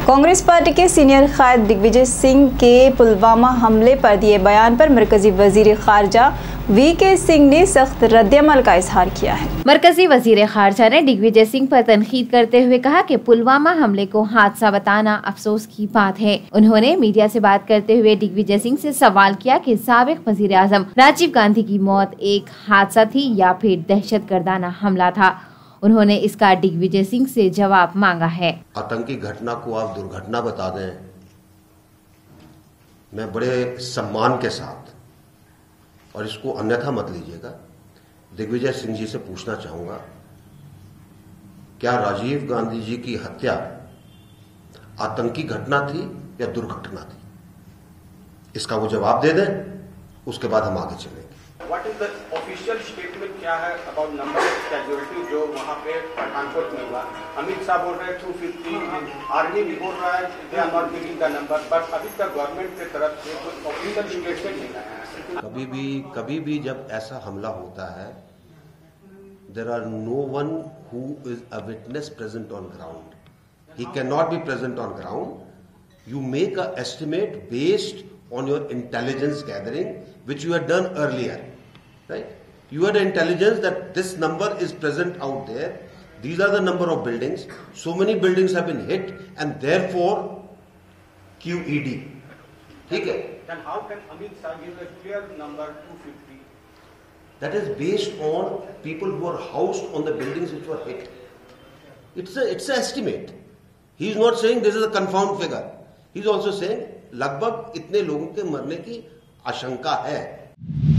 Congress party के senior कायद दिग्विजय सिंह के पुलवामा हमले पर दिए बयान पर मरकजी वजीर खारजा VK सिंह ने सख्त रद्दअमल का इजहार किया है। मरकजी वजीर खारजा ने दिग्विजय सिंह पर तनकीद करते हुए कहा कि पुलवामा हमले को हादसा बताना अफसोस की बात है। उन्होंने मीडिया से बात करते हुए दिग्विजय सिंह से सवाल किया कि साबिक वजीर आजम राजीव गांधी की मौत एक हादसा थी या फिर दहशतगर्दाना हमला था। उन्होंने इसका दिग्विजय सिंह से जवाब मांगा है। आतंकी घटना को आप दुर्घटना बता दें, मैं बड़े सम्मान के साथ, और इसको अन्यथा मत लीजिएगा, दिग्विजय सिंह जी से पूछना चाहूंगा, क्या राजीव गांधी जी की हत्या आतंकी घटना थी या दुर्घटना थी? इसका वो जवाब दे दें, उसके बाद हम आगे चलेंगे। What is the official statement क्या है about number of casualty जो वहाँ पे पठानकोट में हुआ? अमित शाह बोल रहे हैं 250, आर्मी भी बोल रहा है they are not giving the number, but अभी तक गवर्नमेंट की तरफ से कोई ऑफिशियल स्टेटमेंट नहीं आया है। कभी भी जब ऐसा हमला होता है, there are no one who is a witness present on ground. He cannot be present on ground. You make an estimate based on your intelligence gathering, which you had done earlier, right? You had intelligence that this number is present out there. These are the number of buildings. So many buildings have been hit, and therefore QED. ठीक है? Then how can Amit Shah give a clear number 250? That is based on people who are housed on the buildings which were hit. It's an estimate. He is not saying this is a confirmed figure. He is also saying लगभग इतने लोगों के मरने की आशंका है।